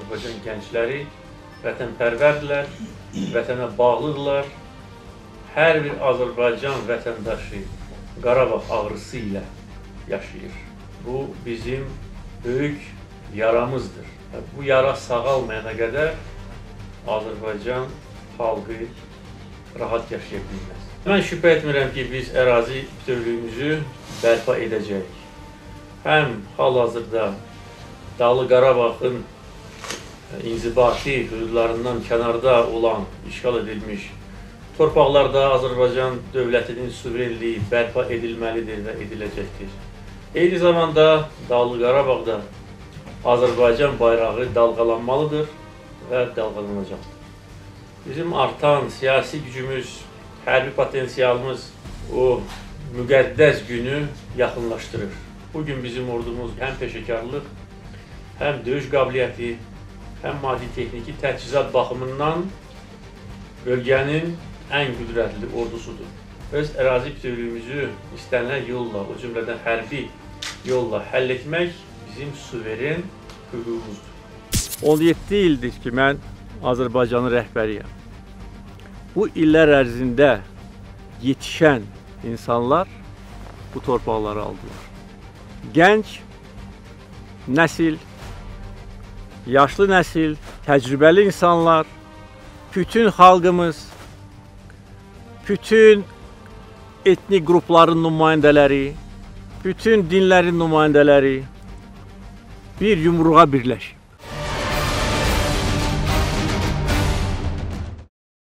Azərbaycan gəncləri vətənpərvərdirlər, vətənə bağlıdırlar. Hər bir Azərbaycan vətəndaşı Qarabağ ağrısı ilə yaşayır. Bu bizim böyük yaramızdır. Bu yara sağalmayana qədər Azərbaycan xalqı rahat yaşaya bilməz. Mən şübhə etmirəm ki, biz ərazi bütövlüyümüzü bərpa edəcəyik. Həm hal-hazırda Dağlı Qarabağın inzibati hüdudlarından kənarda olan, işğal edilmiş torpaqlarda Azərbaycan dövlətinin suverenliyi bərpa edilməlidir və ediləcəkdir. Eyni zamanda Dağlı Qarabağda Azərbaycan bayrağı dalğalanmalıdır və dalğalanacaqdır. Bizim artan siyasi gücümüz, hərbi potensialımız o müqəddəs günü yaxınlaşdırır. Bugün bizim ordumuz həm peşəkarlıq, həm döyüş qabiliyyəti, həm maddi-texniki təchizat baxımından bölgənin ən qüdrətli ordusudur. Öz ərazi bütövlüyümüzü istənilən yolla, o cümlədən hərbi yolla həll etmək bizim suveren hüququmuzdur. 17 ildir ki, mən Azərbaycanın rəhbəriyəm. Bu illər ərzində yetişən insanlar bu torpaqları aldılar. Gənc nəsil, yaşlı nəsil, təcrübəli insanlar, bütün xalqımız, bütün etnik qrupların nümayəndələri, bütün dinlərin nümayəndələri bir yumruğa birləşib.